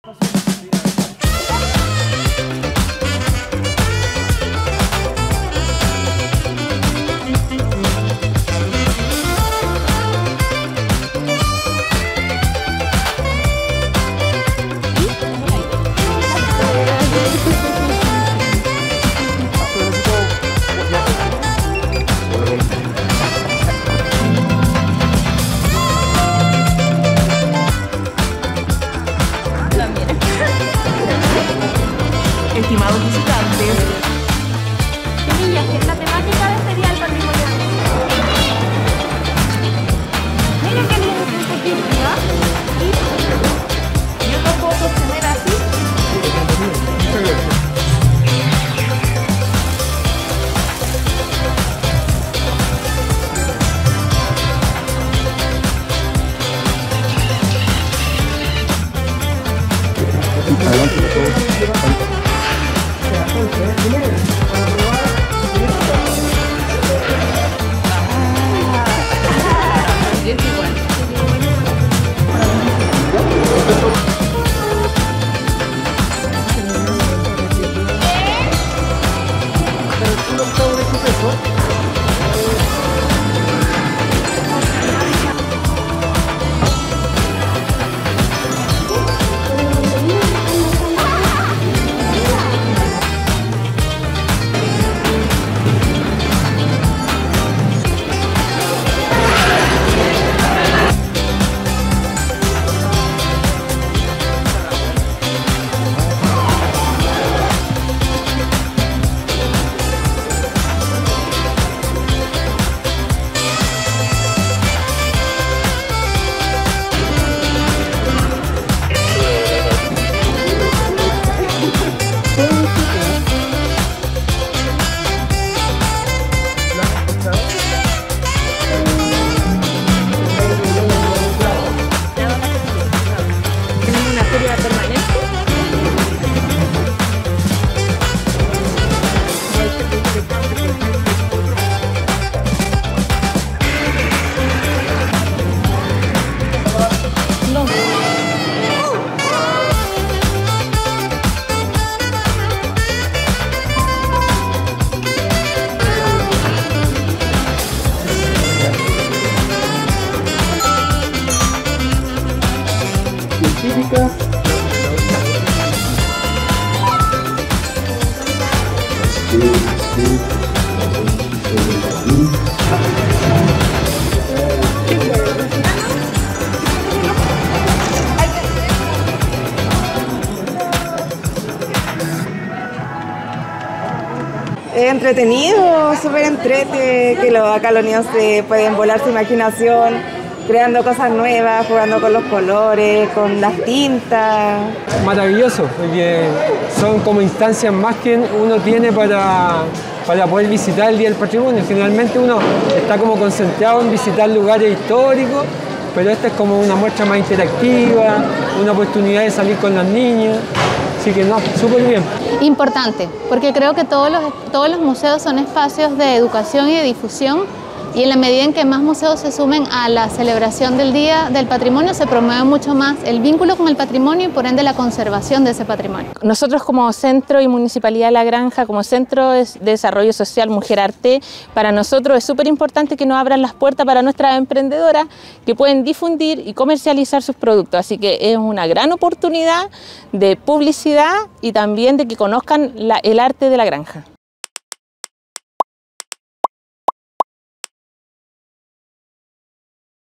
Estimados visitantes, la temática de este día del patrimonio. Miren qué lindo es este aquí, ¿verdad? Y yo no puedo sostener así. Es entretenido, súper entrete, que acá los niños se pueden volar su imaginación, creando cosas nuevas, jugando con los colores, con las tintas. Maravilloso, porque son como instancias más que uno tiene para poder visitar el Día del Patrimonio. Generalmente uno está como concentrado en visitar lugares históricos, pero esta es como una muestra más interactiva, una oportunidad de salir con los niños. Así que no, súper bien. Importante, porque creo que todos los museos son espacios de educación y de difusión, y en la medida en que más museos se sumen a la celebración del Día del Patrimonio, se promueve mucho más el vínculo con el patrimonio y por ende la conservación de ese patrimonio. Nosotros como Centro y Municipalidad de La Granja, como Centro de Desarrollo Social Mujer Arte, para nosotros es súper importante que nos abran las puertas para nuestras emprendedoras que pueden difundir y comercializar sus productos. Así que es una gran oportunidad de publicidad y también de que conozcan el arte de La Granja.